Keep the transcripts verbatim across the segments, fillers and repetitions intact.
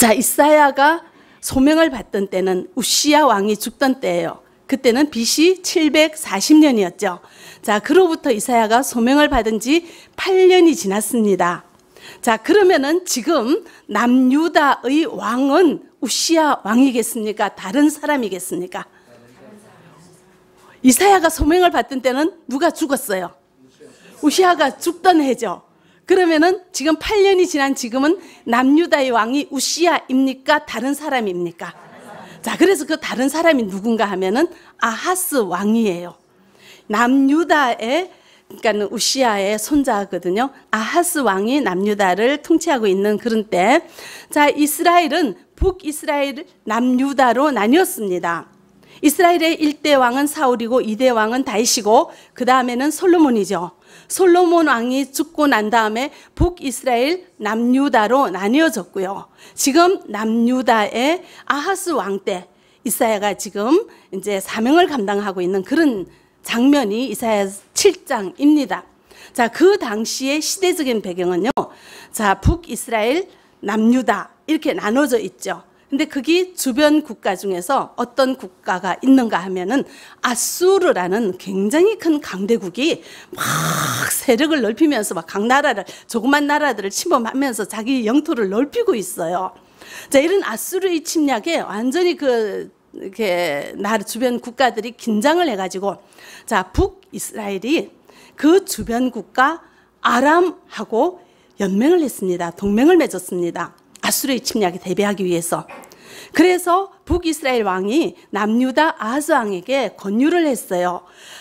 자, 이사야가 소명을 받던 때는 우시야 왕이 죽던 때예요. 그때는 비씨 칠백사십 년이었죠. 자, 그로부터 이사야가 소명을 받은 지 팔 년이 지났습니다. 자, 그러면은 지금 남유다의 왕은 우시야 왕이겠습니까? 다른 사람이겠습니까? 이사야가 소명을 받던 때는 누가 죽었어요? 우시야가 죽던 해죠. 그러면은 지금 팔 년이 지난 지금은 남유다의 왕이 우시야입니까? 다른 사람입니까? 자, 그래서 그 다른 사람이 누군가 하면은 아하스 왕이에요. 남유다의, 그러니까 우시야의 손자거든요. 아하스 왕이 남유다를 통치하고 있는 그런 때, 자, 이스라엘은 북이스라엘, 남유다로 나뉘었습니다. 이스라엘의 일 대 왕은 사울이고 이 대 왕은 다윗이고 그 다음에는 솔로몬이죠. 솔로몬 왕이 죽고 난 다음에 북이스라엘, 남유다로 나뉘어졌고요. 지금 남유다의 아하스 왕 때 이사야가 지금 이제 사명을 감당하고 있는 그런 장면이 이사야 칠 장입니다. 자, 그 당시의 시대적인 배경은요. 자, 북이스라엘, 남유다 이렇게 나눠져 있죠. 근데 거기 주변 국가 중에서 어떤 국가가 있는가 하면은 아수르라는 굉장히 큰 강대국이 막 세력을 넓히면서 막 각 나라를, 조그만 나라들을 침범하면서 자기 영토를 넓히고 있어요. 자, 이런 아수르의 침략에 완전히 그 이렇게 나라 주변 국가들이 긴장을 해가지고, 자, 북이스라엘이 그 주변 국가 아람하고 연맹을 했습니다. 동맹을 맺었습니다. 아수르의 침략에 대비하기 위해서. 그래서 북이스라엘 왕이 남유다 아하스 왕에게 권유를 했어요.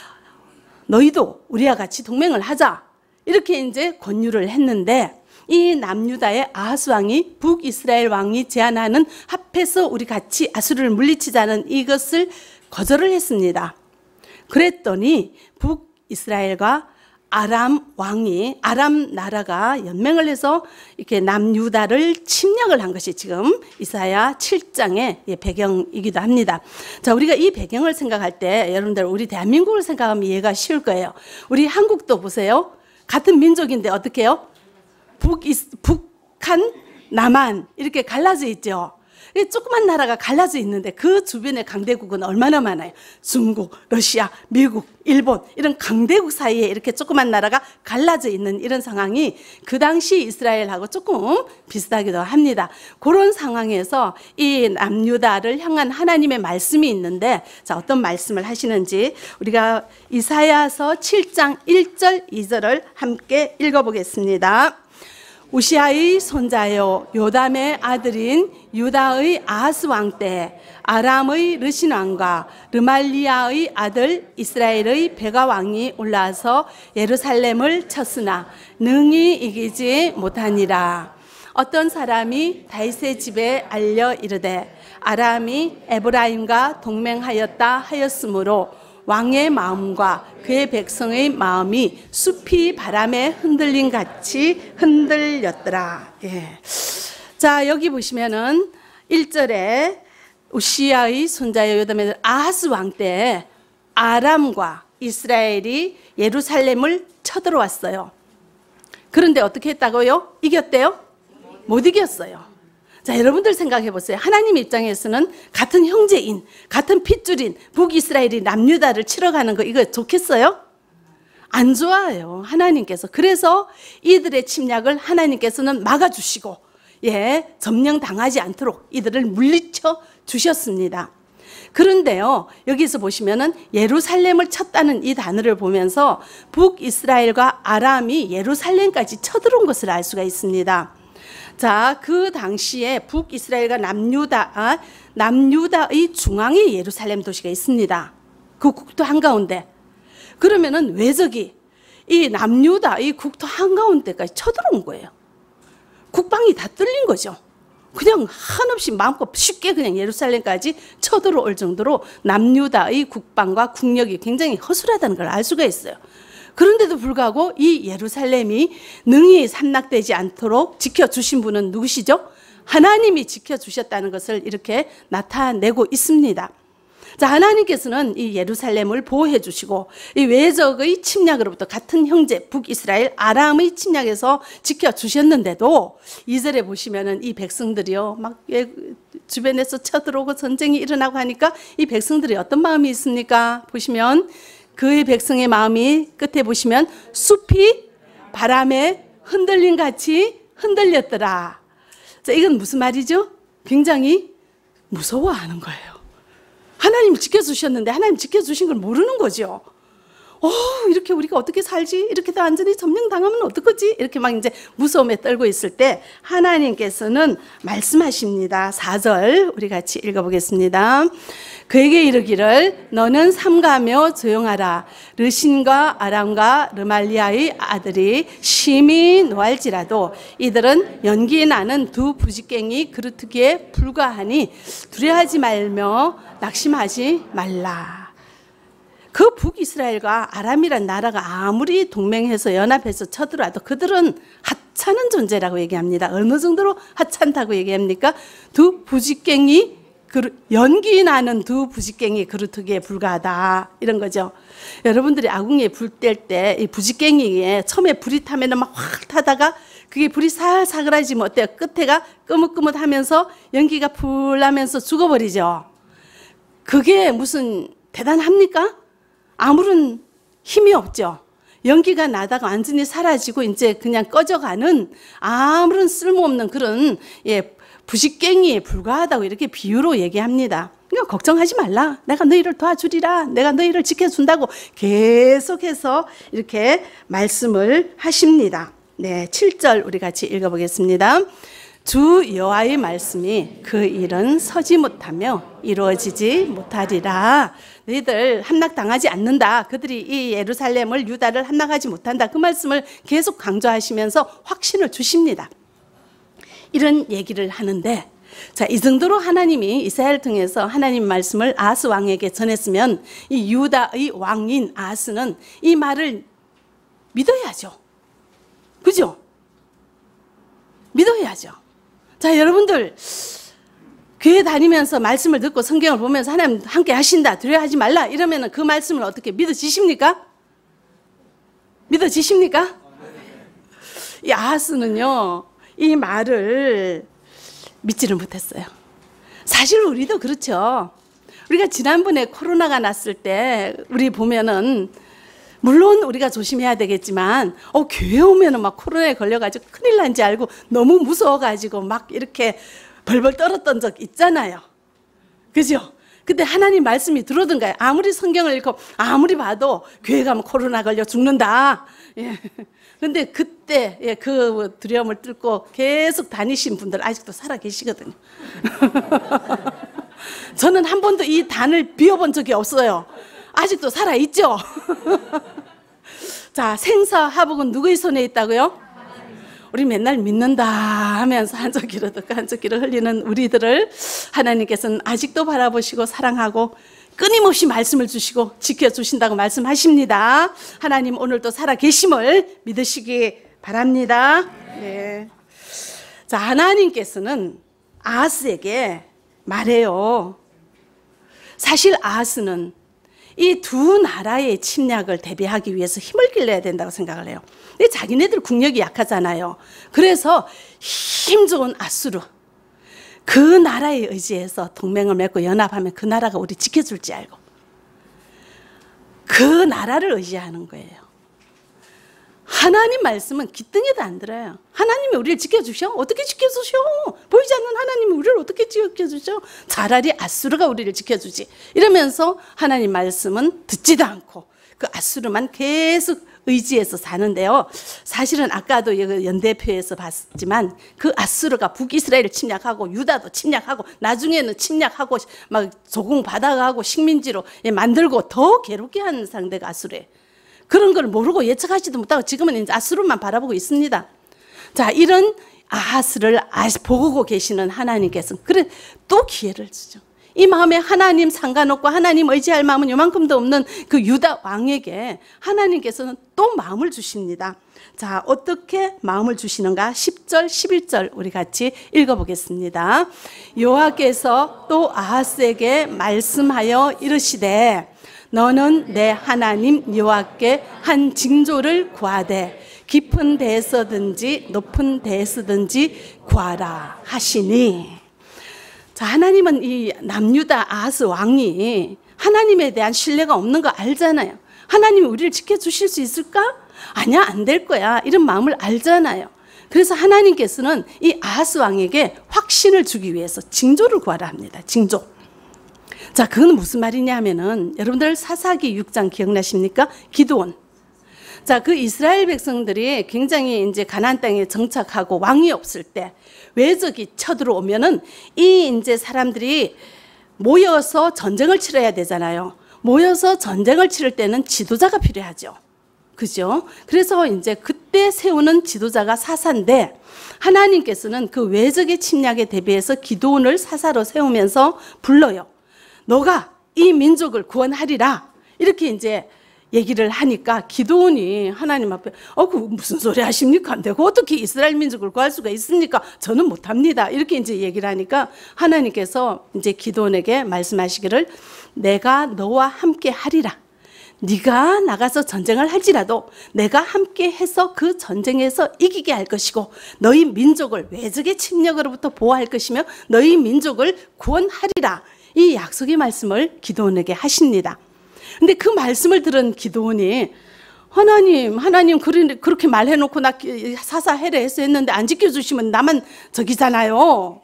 너희도 우리와 같이 동맹을 하자. 이렇게 이제 권유를 했는데, 이 남유다의 아하스 왕이 북이스라엘 왕이 제안하는 합해서 우리 같이 아수르를 물리치자는 이것을 거절을 했습니다. 그랬더니 북이스라엘과 아람 왕이, 아람 나라가 연맹을 해서 이렇게 남유다를 침략을 한 것이 지금 이사야 칠 장의 배경이기도 합니다. 자, 우리가 이 배경을 생각할 때 여러분들 우리 대한민국을 생각하면 이해가 쉬울 거예요. 우리 한국도 보세요. 같은 민족인데 어떻게 해요? 북, 북한, 남한 이렇게 갈라져 있죠. 조그만 나라가 갈라져 있는데 그 주변의 강대국은 얼마나 많아요. 중국, 러시아, 미국, 일본 이런 강대국 사이에 이렇게 조그만 나라가 갈라져 있는 이런 상황이 그 당시 이스라엘하고 조금 비슷하기도 합니다. 그런 상황에서 이 남유다를 향한 하나님의 말씀이 있는데, 자, 어떤 말씀을 하시는지 우리가 이사야서 칠 장 일 절 이 절을 함께 읽어보겠습니다. 우시아의 손자요 요담의 아들인 유다의 아하스 왕 때 아람의 르신 왕과 르말리아의 아들 이스라엘의 베가 왕이 올라와서 예루살렘을 쳤으나 능히 이기지 못하니라. 어떤 사람이 다윗의 집에 알려 이르되 아람이 에브라임과 동맹하였다 하였으므로 왕의 마음과 그의 백성의 마음이 숲이 바람에 흔들린 같이 흔들렸더라. 예. 자, 여기 보시면은 일 절에 우시야의 손자여 요담의 아하스 왕 때 아람과 이스라엘이 예루살렘을 쳐들어왔어요. 그런데 어떻게 했다고요? 이겼대요? 못 이겼어요. 자, 여러분들 생각해 보세요. 하나님 입장에서는 같은 형제인, 같은 핏줄인 북이스라엘이 남유다를 치러 가는 거 이거 좋겠어요? 안 좋아요. 하나님께서. 그래서 이들의 침략을 하나님께서는 막아주시고, 예, 점령당하지 않도록 이들을 물리쳐 주셨습니다. 그런데요, 여기서 보시면은 예루살렘을 쳤다는 이 단어를 보면서 북이스라엘과 아람이 예루살렘까지 쳐들어온 것을 알 수가 있습니다. 자, 그 당시에 북이스라엘과 남유다, 아, 남유다의 중앙에 예루살렘 도시가 있습니다. 그 국토 한가운데. 그러면은 외적이 이 남유다, 이 국토 한가운데까지 쳐들어온 거예요. 국방이 다 뚫린 거죠. 그냥 한없이 마음껏 쉽게 그냥 예루살렘까지 쳐들어올 정도로 남유다의 국방과 국력이 굉장히 허술하다는 걸 알 수가 있어요. 그런데도 불구하고 이 예루살렘이 능히 함락되지 않도록 지켜주신 분은 누구시죠? 하나님이 지켜주셨다는 것을 이렇게 나타내고 있습니다. 자, 하나님께서는 이 예루살렘을 보호해 주시고 이 외적의 침략으로부터 같은 형제 북이스라엘 아람의 침략에서 지켜주셨는데도 이 절에 보시면은 이 백성들이요 막 주변에서 쳐들어오고 전쟁이 일어나고 하니까 이 백성들이 어떤 마음이 있습니까? 보시면 그의 백성의 마음이 끝에 보시면 숲이 바람에 흔들림 같이 흔들렸더라. 자, 이건 무슨 말이죠? 굉장히 무서워하는 거예요. 하나님이 지켜주셨는데 하나님 지켜주신 걸 모르는 거죠. 어, 이렇게 우리가 어떻게 살지? 이렇게 다 완전히 점령당하면 어떡하지? 이렇게 막 이제 무서움에 떨고 있을 때 하나님께서는 말씀하십니다. 사 절 우리 같이 읽어보겠습니다. 그에게 이르기를 너는 삼가며 조용하라. 르신과 아람과 르말리아의 아들이 심히 노할지라도 이들은 연기 나는 두 부지깽이 그루트기에 불과하니 두려워하지 말며 낙심하지 말라. 그 북이스라엘과 아람이란 나라가 아무리 동맹해서 연합해서 쳐들어와도 그들은 하찮은 존재라고 얘기합니다. 어느 정도로 하찮다고 얘기합니까? 두 부지깽이 연기 나는 두 부지깽이 그루트기에 불과하다 이런 거죠. 여러분들이 아궁이에 불 뗄 때 이 부지깽이에 처음에 불이 타면은 막 확 타다가 그게 불이 살 사그라지면 어때요? 끝에가 끄뭇끄뭇하면서 연기가 풀 나면서 죽어버리죠. 그게 무슨 대단합니까? 아무런 힘이 없죠. 연기가 나다가 완전히 사라지고 이제 그냥 꺼져가는 아무런 쓸모없는 그런 예, 부식갱이에 불과하다고 이렇게 비유로 얘기합니다. 그러니까 걱정하지 말라. 내가 너희를 도와주리라. 내가 너희를 지켜준다고 계속해서 이렇게 말씀을 하십니다. 네, 칠 절 우리 같이 읽어보겠습니다. 주 여호와의 말씀이 그 일은 서지 못하며 이루어지지 못하리라. 너희들 함락당하지 않는다. 그들이 이 예루살렘을 유다를 함락하지 못한다. 그 말씀을 계속 강조하시면서 확신을 주십니다. 이런 얘기를 하는데 자, 이 정도로 하나님이 이사야를 통해서 하나님 말씀을 아하스 왕에게 전했으면 이 유다의 왕인 아하스는 이 말을 믿어야죠. 그죠? 믿어야죠. 자, 여러분들 교회 다니면서 말씀을 듣고 성경을 보면서 하나님 함께 하신다, 두려워하지 말라 이러면 그 말씀을 어떻게 믿어지십니까? 믿어지십니까? 이 아하스는요 이 말을 믿지를 못했어요. 사실 우리도 그렇죠. 우리가 지난번에 코로나가 났을 때 우리 보면은 물론 우리가 조심해야 되겠지만 어, 교회 오면은 막 코로나에 걸려가지고 큰일 난지 알고 너무 무서워가지고 막 이렇게 벌벌 떨었던 적 있잖아요. 그죠? 근데 하나님 말씀이 들어오던가요? 아무리 성경을 읽고 아무리 봐도 교회 가면 코로나 걸려 죽는다. 예. 근데 그때 예, 그 두려움을 뚫고 계속 다니신 분들 아직도 살아 계시거든요. 저는 한 번도 이 단을 비워본 적이 없어요. 아직도 살아 있죠. 자, 생사 화복은 누구의 손에 있다고요? 우리 맨날 믿는다 하면서 한쪽기로 듣고 한쪽기로 흘리는 우리들을 하나님께서는 아직도 바라보시고 사랑하고 끊임없이 말씀을 주시고 지켜주신다고 말씀하십니다. 하나님 오늘도 살아계심을 믿으시기 바랍니다. 네. 자, 하나님께서는 아하스에게 말해요. 사실 아하스는 이 두 나라의 침략을 대비하기 위해서 힘을 길러야 된다고 생각을 해요. 근데 자기네들 국력이 약하잖아요. 그래서 힘 좋은 아수르, 그 나라에 의지해서 동맹을 맺고 연합하면 그 나라가 우리 지켜줄지 알고 그 나라를 의지하는 거예요. 하나님 말씀은 귀등에도 안 들어요. 하나님이 우리를 지켜주셔? 어떻게 지켜주셔? 보이지 않는 하나님이 우리를 어떻게 지켜주셔? 차라리 아수르가 우리를 지켜주지. 이러면서 하나님 말씀은 듣지도 않고 그 아수르만 계속 의지해서 사는데요. 사실은 아까도 연대표에서 봤지만 그 아수르가 북이스라엘을 침략하고 유다도 침략하고 나중에는 침략하고 막 조공받아가고 식민지로 만들고 더 괴롭게 하는 상대가 아수르예요. 그런 걸 모르고 예측하지도 못하고 지금은 이제 아수르만 바라보고 있습니다. 자, 이런 아하스를 보고 계시는 하나님께서는 그래 또 기회를 주죠. 이 마음에 하나님 상관없고 하나님 의지할 마음은 요만큼도 없는 그 유다 왕에게 하나님께서는 또 마음을 주십니다. 자, 어떻게 마음을 주시는가? 십 절, 십일 절 우리 같이 읽어보겠습니다. 여호와께서 또 아하스에게 말씀하여 이르시되 너는 내 하나님 여호와께 한 징조를 구하되 깊은 데에서든지 높은 데에서든지 구하라 하시니. 자, 하나님은 이 남유다 아하스 왕이 하나님에 대한 신뢰가 없는 거 알잖아요. 하나님이 우리를 지켜주실 수 있을까? 아니야, 안 될 거야. 이런 마음을 알잖아요. 그래서 하나님께서는 이 아하스 왕에게 확신을 주기 위해서 징조를 구하라 합니다. 징조. 자, 그건 무슨 말이냐 하면은 여러분들 사사기 육 장 기억나십니까? 기드온. 자, 그 이스라엘 백성들이 굉장히 이제 가나안 땅에 정착하고 왕이 없을 때 외적이 쳐들어오면은 이 이제 사람들이 모여서 전쟁을 치러야 되잖아요. 모여서 전쟁을 치를 때는 지도자가 필요하죠. 그죠? 그래서 이제 그때 세우는 지도자가 사사인데 하나님께서는 그 외적의 침략에 대비해서 기드온을 사사로 세우면서 불러요. 너가 이 민족을 구원하리라. 이렇게 이제 얘기를 하니까 기드온이 하나님 앞에 어, 그 무슨 소리 하십니까? 내가 어떻게 이스라엘 민족을 구할 수가 있습니까? 저는 못합니다. 이렇게 이제 얘기를 하니까 하나님께서 이제 기드온에게 말씀하시기를 내가 너와 함께 하리라. 네가 나가서 전쟁을 할지라도 내가 함께 해서 그 전쟁에서 이기게 할 것이고 너희 민족을 외적의 침략으로부터 보호할 것이며 너희 민족을 구원하리라. 이 약속의 말씀을 기드온에게 하십니다. 근데 그 말씀을 들은 기드온이 하나님, 하나님 그렇게 말해놓고 나 사사해라 해서 했는데 안 지켜주시면 나만 저기잖아요.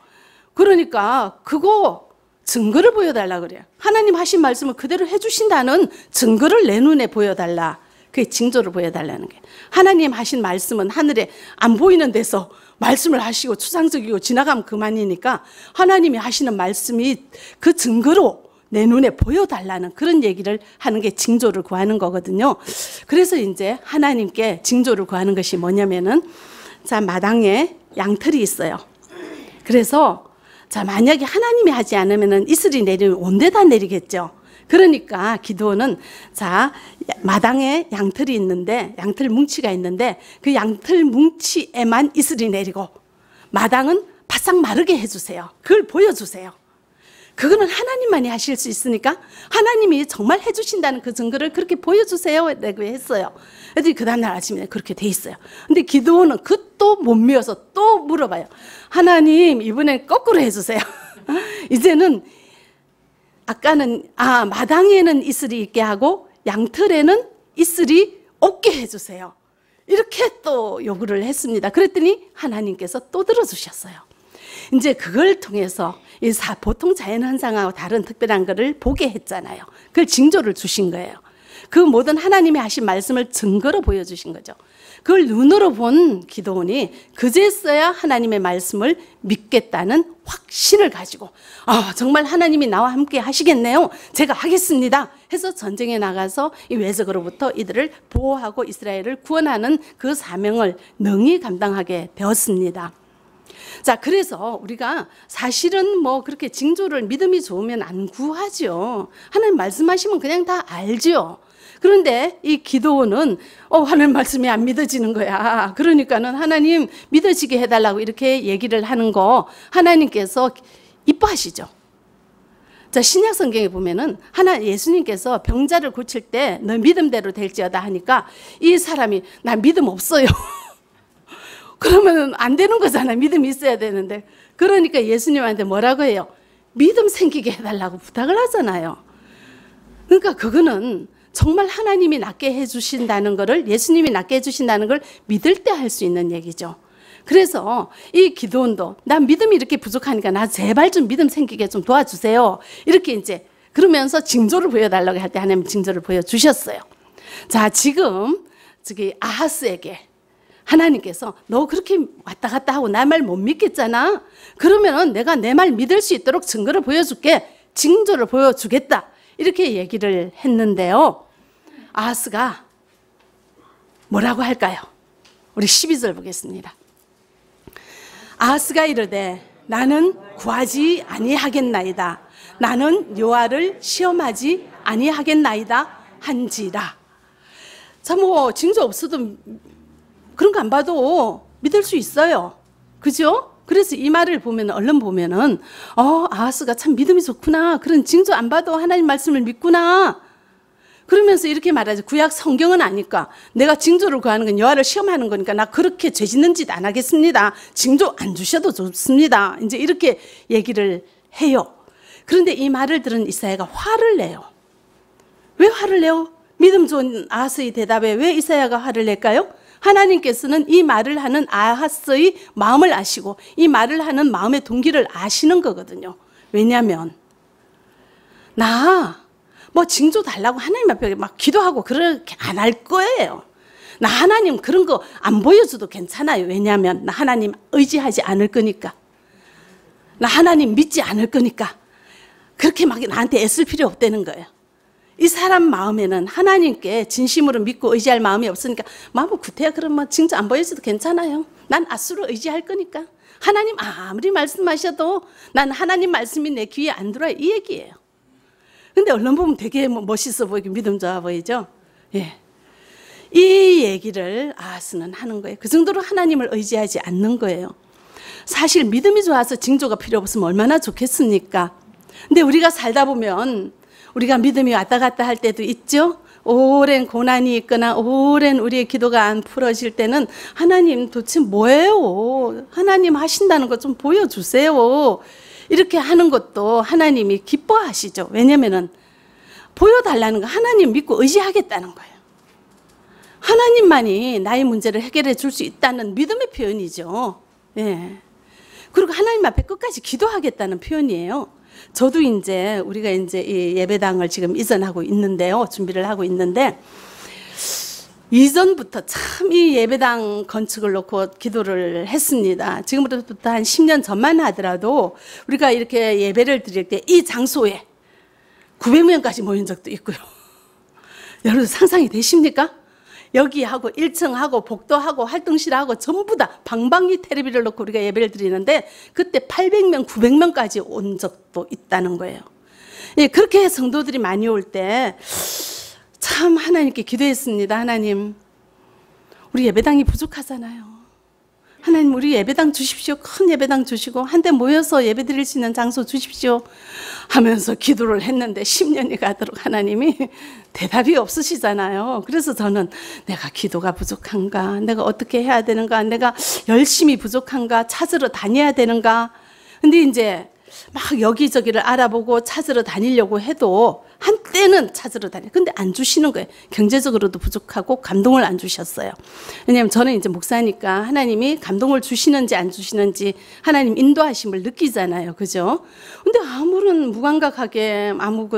그러니까 그거 증거를 보여달라 그래요. 하나님 하신 말씀을 그대로 해주신다는 증거를 내 눈에 보여달라. 그게 징조를 보여달라는 게. 하나님 하신 말씀은 하늘에 안 보이는 데서 말씀을 하시고 추상적이고 지나가면 그만이니까 하나님이 하시는 말씀이 그 증거로 내 눈에 보여달라는 그런 얘기를 하는 게 징조를 구하는 거거든요. 그래서 이제 하나님께 징조를 구하는 것이 뭐냐면은 자, 마당에 양털이 있어요. 그래서 자, 만약에 하나님이 하지 않으면은 이슬이 내리면 온 데다 내리겠죠. 그러니까 기드온은 자, 마당에 양털이 있는데 양털 뭉치가 있는데 그 양털 뭉치에만 이슬이 내리고 마당은 바싹 마르게 해주세요. 그걸 보여주세요. 그거는 하나님만이 하실 수 있으니까 하나님이 정말 해주신다는 그 증거를 그렇게 보여주세요. 라고 했어요. 그래서 그 다음날 아침에 그렇게 돼 있어요. 근데 기드온은 그 또 못 미워서 또 물어봐요. 하나님, 이번엔 거꾸로 해주세요. 이제는 아까는 아 마당에는 이슬이 있게 하고 양털에는 이슬이 없게 해주세요. 이렇게 또 요구를 했습니다. 그랬더니 하나님께서 또 들어주셨어요. 이제 그걸 통해서 이 사, 보통 자연현상하고 다른 특별한 것을 보게 했잖아요. 그걸 징조를 주신 거예요. 그 모든 하나님이 하신 말씀을 증거로 보여주신 거죠. 그걸 눈으로 본 기드온이 그제서야 하나님의 말씀을 믿겠다는 확신을 가지고 아, 정말 하나님이 나와 함께 하시겠네요. 제가 하겠습니다. 해서 전쟁에 나가서 이 외적으로부터 이들을 보호하고 이스라엘을 구원하는 그 사명을 능히 감당하게 되었습니다. 자, 그래서 우리가 사실은 뭐 그렇게 징조를 믿음이 좋으면 안 구하죠. 하나님 말씀하시면 그냥 다 알죠. 그런데 이 기드온은 어, 하나님 말씀이 안 믿어지는 거야. 그러니까는 하나님 믿어지게 해달라고 이렇게 얘기를 하는 거 하나님께서 이뻐하시죠. 자, 신약 성경에 보면은 하나 예수님께서 병자를 고칠 때 너 믿음대로 될지어다 하니까 이 사람이 나 믿음 없어요. 그러면 안 되는 거잖아. 믿음이 있어야 되는데. 그러니까 예수님한테 뭐라고 해요? 믿음 생기게 해달라고 부탁을 하잖아요. 그러니까 그거는 정말 하나님이 낫게 해주신다는 것을 예수님이 낫게 해주신다는 걸 믿을 때 할 수 있는 얘기죠. 그래서 이 기드온도 난 믿음이 이렇게 부족하니까 나 제발 좀 믿음 생기게 좀 도와주세요. 이렇게 이제 그러면서 징조를 보여달라고 할 때 하나님 징조를 보여주셨어요. 자, 지금 저기 아하스에게 하나님께서 너 그렇게 왔다 갔다 하고 나 말 못 믿겠잖아. 그러면은 내가 내 말 믿을 수 있도록 증거를 보여줄게. 징조를 보여주겠다. 이렇게 얘기를 했는데요. 아하스가 뭐라고 할까요? 우리 십이 절 보겠습니다. 아하스가 이르되 나는 구하지 아니하겠나이다. 나는 여호와를 시험하지 아니하겠나이다 한지라. 자, 뭐 징조 없어도 그런 거 안 봐도 믿을 수 있어요. 그죠? 그래서 이 말을 보면, 얼른 보면은, 어, 아하스가 참 믿음이 좋구나. 그런 징조 안 봐도 하나님 말씀을 믿구나. 그러면서 이렇게 말하죠. 구약 성경은 아니까. 내가 징조를 구하는 건 여호와를 시험하는 거니까 나 그렇게 죄 짓는 짓 안 하겠습니다. 징조 안 주셔도 좋습니다. 이제 이렇게 얘기를 해요. 그런데 이 말을 들은 이사야가 화를 내요. 왜 화를 내요? 믿음 좋은 아하스의 대답에 왜 이사야가 화를 낼까요? 하나님께서는 이 말을 하는 아하스의 마음을 아시고 이 말을 하는 마음의 동기를 아시는 거거든요. 왜냐하면 나 뭐 징조 달라고 하나님 앞에 막 기도하고 그렇게 안 할 거예요. 나 하나님 그런 거 안 보여줘도 괜찮아요. 왜냐하면 나 하나님 의지하지 않을 거니까. 나 하나님 믿지 않을 거니까. 그렇게 막 나한테 애쓸 필요 없다는 거예요. 이 사람 마음에는 하나님께 진심으로 믿고 의지할 마음이 없으니까 마음은 구태야. 그럼 뭐 징조 안 보여줘도 괜찮아요. 난 아수로 의지할 거니까. 하나님 아무리 말씀하셔도 난 하나님 말씀이 내 귀에 안 들어와요. 이 얘기예요. 근데 얼른 보면 되게 멋있어 보이고 믿음 좋아 보이죠? 예. 이 얘기를 아하스는 하는 거예요. 그 정도로 하나님을 의지하지 않는 거예요. 사실 믿음이 좋아서 징조가 필요 없으면 얼마나 좋겠습니까? 근데 우리가 살다 보면 우리가 믿음이 왔다 갔다 할 때도 있죠? 오랜 고난이 있거나 오랜 우리의 기도가 안 풀어질 때는 하나님 도대체 뭐예요? 하나님 하신다는 것 좀 보여주세요. 이렇게 하는 것도 하나님이 기뻐하시죠. 왜냐면은 보여달라는 거 하나님 믿고 의지하겠다는 거예요. 하나님만이 나의 문제를 해결해 줄 수 있다는 믿음의 표현이죠. 예. 그리고 하나님 앞에 끝까지 기도하겠다는 표현이에요. 저도 이제 우리가 이제 이 예배당을 지금 이전하고 있는데요. 준비를 하고 있는데 이전부터 참 이 예배당 건축을 놓고 기도를 했습니다. 지금부터 한 십 년 전만 하더라도 우리가 이렇게 예배를 드릴 때 이 장소에 구백 명까지 모인 적도 있고요. 여러분 상상이 되십니까? 여기하고 일 층하고 복도하고 활동실하고 전부 다 방방이 텔레비를 놓고 우리가 예배를 드리는데 그때 팔백 명, 구백 명까지 온 적도 있다는 거예요. 예, 그렇게 성도들이 많이 올 때 참 하나님께 기도했습니다. 하나님, 우리 예배당이 부족하잖아요. 하나님, 우리 예배당 주십시오. 큰 예배당 주시고 한 대 모여서 예배 드릴 수 있는 장소 주십시오 하면서 기도를 했는데 십 년이 가도록 하나님이 대답이 없으시잖아요. 그래서 저는 내가 기도가 부족한가? 내가 어떻게 해야 되는가? 내가 열심히 부족한가? 찾으러 다녀야 되는가? 근데 이제 막 여기저기를 알아보고 찾으러 다니려고 해도 한때는 찾으러 다녀요. 근데 안 주시는 거예요. 경제적으로도 부족하고 감동을 안 주셨어요. 왜냐하면 저는 이제 목사니까 하나님이 감동을 주시는지 안 주시는지 하나님 인도하심을 느끼잖아요. 그죠? 근데 아무런 무감각하게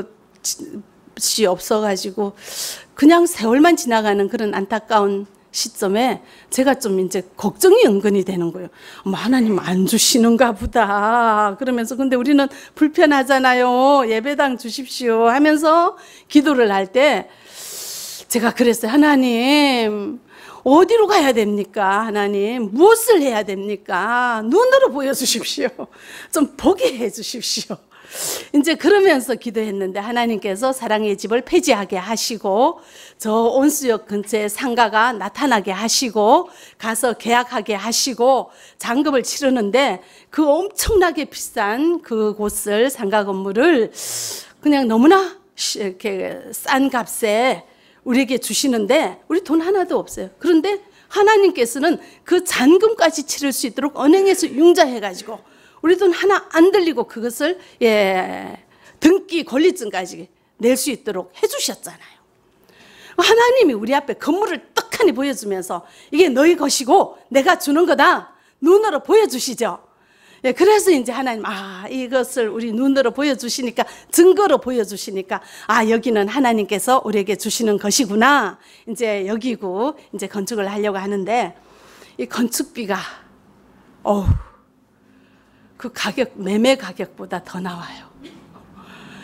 아무것이 없어가지고 그냥 세월만 지나가는 그런 안타까운 시점에 제가 좀 이제 걱정이 은근히 되는 거예요. 뭐 하나님 안 주시는가 보다. 그러면서 근데 우리는 불편하잖아요. 예배당 주십시오 하면서 기도를 할 때 제가 그랬어요. 하나님 어디로 가야 됩니까? 하나님 무엇을 해야 됩니까? 눈으로 보여주십시오. 좀 보게 해주십시오. 이제 그러면서 기도했는데 하나님께서 사랑의 집을 폐지하게 하시고 저 온수역 근처에 상가가 나타나게 하시고 가서 계약하게 하시고 잔금을 치르는데 그 엄청나게 비싼 그 곳을 상가 건물을 그냥 너무나 이렇게 싼 값에 우리에게 주시는데 우리 돈 하나도 없어요. 그런데 하나님께서는 그 잔금까지 치를 수 있도록 은행에서 융자해가지고 우리 돈 하나 안 들리고 그것을 예, 등기 권리증까지 낼 수 있도록 해주셨잖아요. 하나님이 우리 앞에 건물을 떡하니 보여주면서 이게 너희 것이고 내가 주는 거다 눈으로 보여주시죠. 예, 그래서 이제 하나님 아 이것을 우리 눈으로 보여주시니까 증거로 보여주시니까 아 여기는 하나님께서 우리에게 주시는 것이구나 이제 여기고 이제 건축을 하려고 하는데 이 건축비가 어우 그 가격, 매매 가격보다 더 나와요.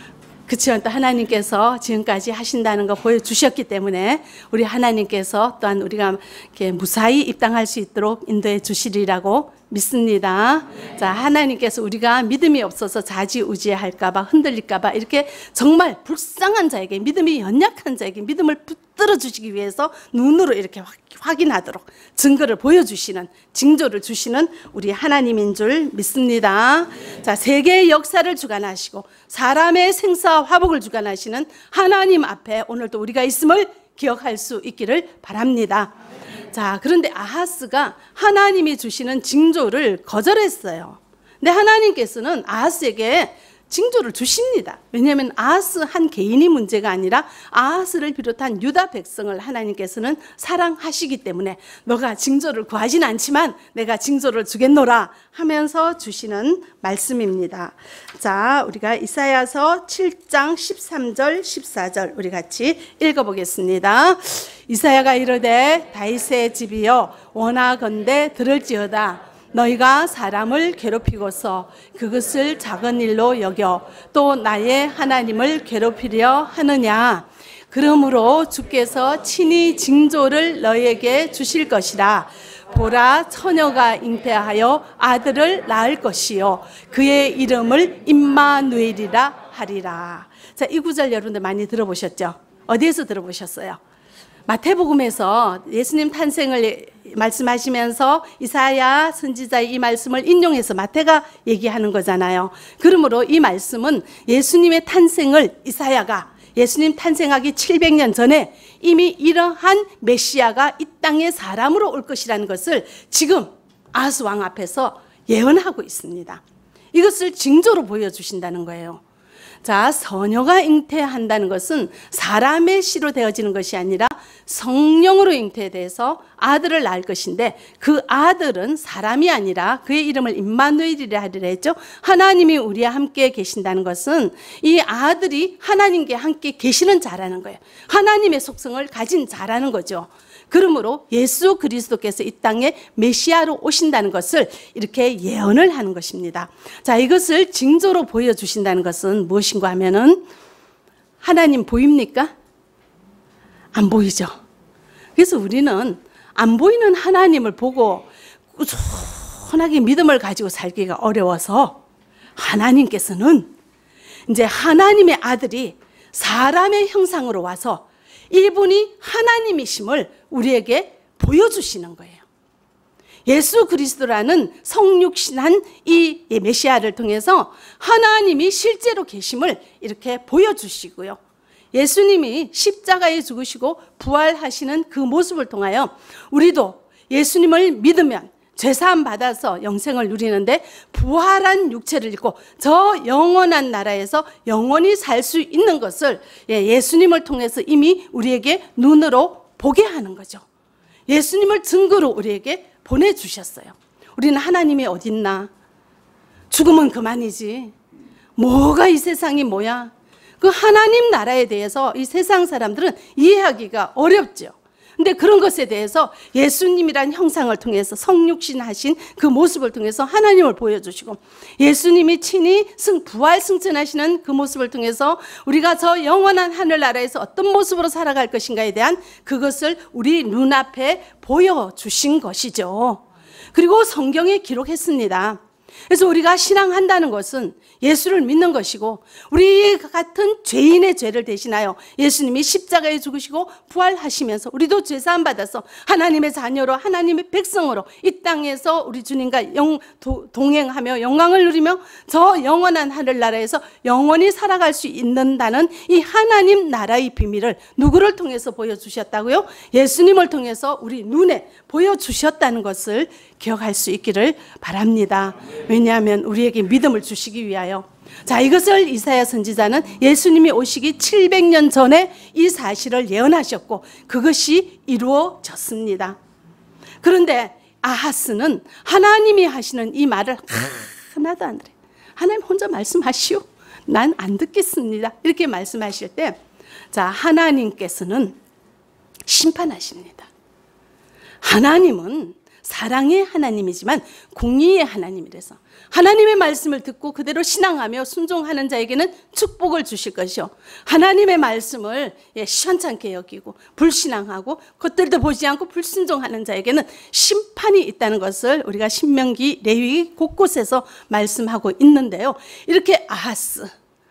그렇지만 또 하나님께서 지금까지 하신다는 거 보여주셨기 때문에 우리 하나님께서 또한 우리가 이렇게 무사히 입당할 수 있도록 인도해 주시리라고 믿습니다. 자, 하나님께서 우리가 믿음이 없어서 좌지우지할까봐 흔들릴까봐 이렇게 정말 불쌍한 자에게, 믿음이 연약한 자에게 믿음을 붙들어 주시기 위해서 눈으로 이렇게 확인하도록 증거를 보여주시는, 징조를 주시는 우리 하나님인 줄 믿습니다. 자, 세계의 역사를 주관하시고 사람의 생사와 화복을 주관하시는 하나님 앞에 오늘도 우리가 있음을 기억할 수 있기를 바랍니다. 자, 그런데 아하스가 하나님이 주시는 징조를 거절했어요. 근데 하나님께서는 아하스에게 징조를 주십니다. 왜냐하면 아하스 한 개인이 문제가 아니라 아하스를 비롯한 유다 백성을 하나님께서는 사랑하시기 때문에 너가 징조를 구하진 않지만 내가 징조를 주겠노라 하면서 주시는 말씀입니다. 자, 우리가 이사야서 칠 장 십삼 절 십사 절 우리 같이 읽어보겠습니다. 이사야가 이르되 다윗의 집이여 원하건대 들을지어다. 너희가 사람을 괴롭히고서 그것을 작은 일로 여겨 또 나의 하나님을 괴롭히려 하느냐. 그러므로 주께서 친히 징조를 너희에게 주실 것이라. 보라, 처녀가 잉태하여 아들을 낳을 것이요 그의 이름을 임마누엘이라 하리라. 자, 이 구절 여러분들 많이 들어보셨죠? 어디에서 들어보셨어요? 마태복음에서 예수님 탄생을 말씀하시면서 이사야 선지자의 이 말씀을 인용해서 마태가 얘기하는 거잖아요. 그러므로 이 말씀은 예수님의 탄생을 이사야가 예수님 탄생하기 칠백 년 전에 이미 이러한 메시아가 이 땅에 사람으로 올 것이라는 것을 지금 아하스 왕 앞에서 예언하고 있습니다. 이것을 징조로 보여주신다는 거예요. 자, 처녀가 잉태한다는 것은 사람의 씨로 되어지는 것이 아니라 성령으로 잉태돼서 아들을 낳을 것인데 그 아들은 사람이 아니라 그의 이름을 임마누엘이라 하리라 했죠. 하나님이 우리와 함께 계신다는 것은 이 아들이 하나님께 함께 계시는 자라는 거예요. 하나님의 속성을 가진 자라는 거죠. 그러므로 예수 그리스도께서 이 땅에 메시아로 오신다는 것을 이렇게 예언을 하는 것입니다. 자, 이것을 징조로 보여주신다는 것은 무엇인가 하면은 하나님 보입니까? 안 보이죠. 그래서 우리는 안 보이는 하나님을 보고 꾸준하게 믿음을 가지고 살기가 어려워서 하나님께서는 이제 하나님의 아들이 사람의 형상으로 와서 이분이 하나님이심을 우리에게 보여주시는 거예요. 예수 그리스도라는 성육신한 이 메시아를 통해서 하나님이 실제로 계심을 이렇게 보여주시고요. 예수님이 십자가에 죽으시고 부활하시는 그 모습을 통하여 우리도 예수님을 믿으면 죄사함 받아서 영생을 누리는데 부활한 육체를 입고 저 영원한 나라에서 영원히 살 수 있는 것을 예수님을 통해서 이미 우리에게 눈으로 보게 하는 거죠. 예수님을 증거로 우리에게 보내주셨어요. 우리는 하나님이 어딨나? 죽으면 그만이지. 뭐가 이 세상이 뭐야? 그 하나님 나라에 대해서 이 세상 사람들은 이해하기가 어렵죠. 근데 그런 것에 대해서 예수님이란 형상을 통해서 성육신 하신 그 모습을 통해서 하나님을 보여주시고 예수님이 친히 승, 부활 승천하시는 그 모습을 통해서 우리가 저 영원한 하늘나라에서 어떤 모습으로 살아갈 것인가에 대한 그것을 우리 눈앞에 보여주신 것이죠. 그리고 성경에 기록했습니다. 그래서 우리가 신앙한다는 것은 예수를 믿는 것이고 우리 같은 죄인의 죄를 대신하여 예수님이 십자가에 죽으시고 부활하시면서 우리도 죄사함 받아서 하나님의 자녀로 하나님의 백성으로 이 땅에서 우리 주님과 영, 도, 동행하며 영광을 누리며 저 영원한 하늘나라에서 영원히 살아갈 수 있는다는 이 하나님 나라의 비밀을 누구를 통해서 보여주셨다고요? 예수님을 통해서 우리 눈에 보여주셨다는 것을 기억할 수 있기를 바랍니다. 왜냐하면 우리에게 믿음을 주시기 위하여. 자, 이것을 이사야 선지자는 예수님이 오시기 칠백 년 전에 이 사실을 예언하셨고 그것이 이루어졌습니다. 그런데 아하스는 하나님이 하시는 이 말을 하나도 안 들어요. 하나님 혼자 말씀하시오. 난 안 듣겠습니다. 이렇게 말씀하실 때, 자, 하나님께서는 심판하십니다. 하나님은 사랑의 하나님이지만 공의의 하나님이라서 하나님의 말씀을 듣고 그대로 신앙하며 순종하는 자에게는 축복을 주실 것이요, 하나님의 말씀을 시원찮게 여기고 불신앙하고 겉들도 보지 않고 불순종하는 자에게는 심판이 있다는 것을 우리가 신명기, 레위기 곳곳에서 말씀하고 있는데요. 이렇게 아하스,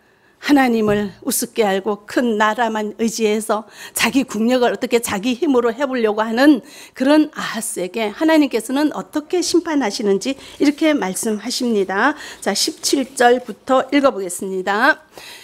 하나님을 우습게 알고 큰 나라만 의지해서 자기 국력을 어떻게 자기 힘으로 해보려고 하는 그런 아하스에게 하나님께서는 어떻게 심판하시는지 이렇게 말씀하십니다. 자, 십칠 절부터 읽어보겠습니다.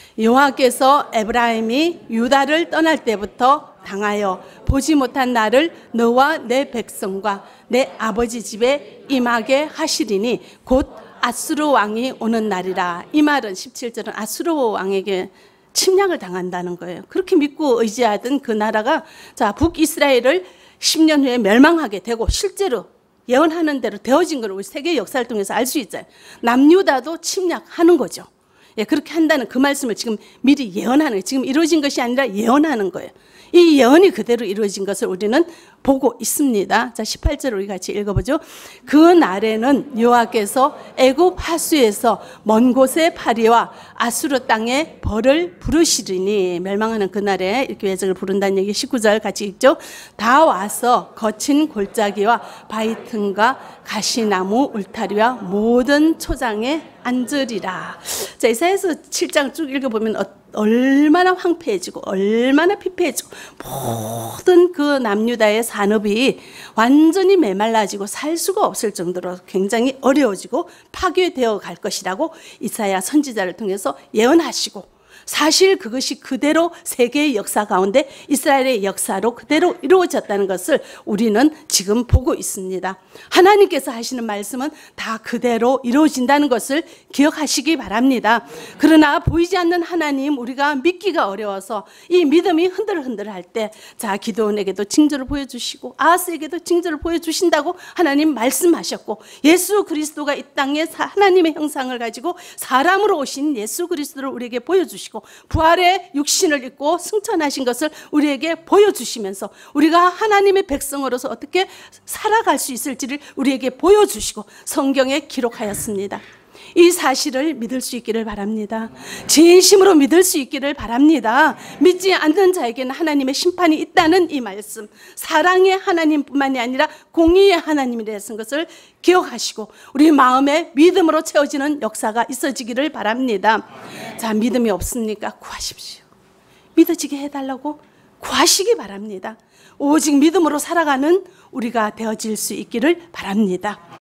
여호와께서 에브라임이 유다를 떠날 때부터 당하여 보지 못한 나를 너와 내 백성과 내 아버지 집에 임하게 하시리니 곧 아수르 왕이 오는 날이라. 이 말은 십칠 절은 아수르 왕에게 침략을 당한다는 거예요. 그렇게 믿고 의지하던 그 나라가 자 북이스라엘을 십 년 후에 멸망하게 되고 실제로 예언하는 대로 되어진 걸 우리 세계 역사를 통해서 알 수 있어요. 남유다도 침략하는 거죠. 예, 그렇게 한다는 그 말씀을 지금 미리 예언하는 거예요. 지금 이루어진 것이 아니라 예언하는 거예요. 이 예언이 그대로 이루어진 것을 우리는 보고 있습니다. 자, 십팔 절 우리 같이 읽어보죠. 그 날에는 여호와께서 애굽 하수에서 먼 곳의 파리와 아수르 땅에 벌을 부르시리니, 멸망하는 그날에 이렇게 회적을 부른다는 얘기. 십구 절 같이 읽죠. 다 와서 거친 골짜기와 바위 틈과 가시나무 울타리와 모든 초장에 앉으리라. 자, 이사야서 칠 장 쭉 읽어보면 어, 얼마나 황폐해지고 얼마나 피폐해지고 모든 그 남유다의 산업이 완전히 메말라지고 살 수가 없을 정도로 굉장히 어려워지고 파괴되어 갈 것이라고 이사야 선지자를 통해서 예언하시고, 사실 그것이 그대로 세계의 역사 가운데 이스라엘의 역사로 그대로 이루어졌다는 것을 우리는 지금 보고 있습니다. 하나님께서 하시는 말씀은 다 그대로 이루어진다는 것을 기억하시기 바랍니다. 그러나 보이지 않는 하나님, 우리가 믿기가 어려워서 이 믿음이 흔들흔들할 때, 자, 기드온에게도 징조를 보여주시고 아하스에게도 징조를 보여주신다고 하나님 말씀하셨고, 예수 그리스도가 이 땅에 하나님의 형상을 가지고 사람으로 오신 예수 그리스도를 우리에게 보여주시고 부활의 육신을 입고 승천하신 것을 우리에게 보여주시면서 우리가 하나님의 백성으로서 어떻게 살아갈 수 있을지를 우리에게 보여주시고 성경에 기록하였습니다. 이 사실을 믿을 수 있기를 바랍니다. 진심으로 믿을 수 있기를 바랍니다. 믿지 않는 자에게는 하나님의 심판이 있다는 이 말씀, 사랑의 하나님뿐만이 아니라 공의의 하나님이라는 것을 기억하시고 우리 마음에 믿음으로 채워지는 역사가 있어지기를 바랍니다. 자, 믿음이 없습니까? 구하십시오. 믿어지게 해달라고 구하시기 바랍니다. 오직 믿음으로 살아가는 우리가 되어질 수 있기를 바랍니다.